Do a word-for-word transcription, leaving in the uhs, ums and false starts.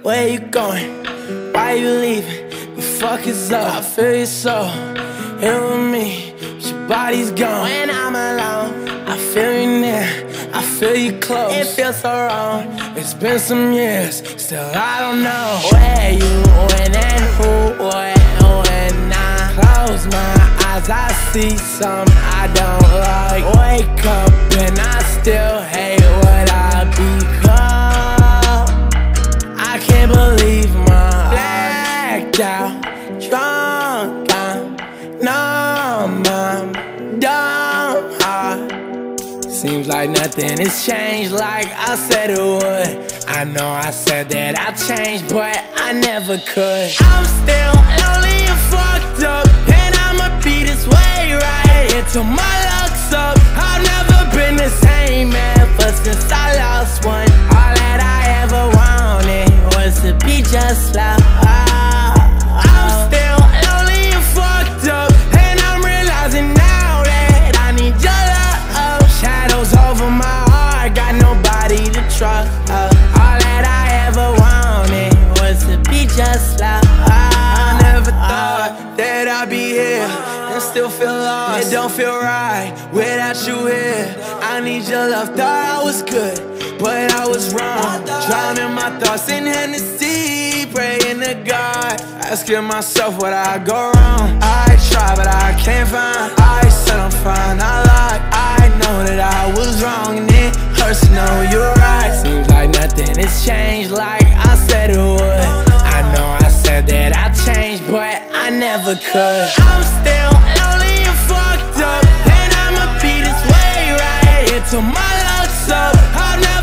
Where you going? Why you leaving? The fuck is up? I feel you so here with me, but your body's gone. When I'm alone, I feel you near, I feel you close. It feels so wrong. It's been some years, still I don't know where you went and who, what, when I close my eyes, I see something I don't like. Wake up and I still hate what I become. I can't believe my blacked out, drunk, I'm numb, I'm dumb, heart. Seems like nothing has changed like I said it would. I know I said that I'd change, but I never could. I'm still lonely and fucked up, and I'ma be this way right until my luck's up. I've never been the same ever since I lost one. All that I ever wanted was to be just like I'm still lonely and fucked up, and I'm realizing now that I need your love. Shadows over my heart, got nobody to trust. uh, All that I ever wanted was to be just like I never thought that I'd be here and still feel lost. It don't feel right without you here. I need your love, thought I was good, but I was wrong. Drowning my thoughts in Hennessy, praying to God, asking myself what I go wrong. I try but I can't find. I said I'm fine, I lied. I know that I was wrong, and it hurts to know you're right. Seems like nothing has changed like I said it would. I know I said that I'd change, but I never could. I'm still lonely and fucked up, and I'ma be this way right until my luck's up. I've never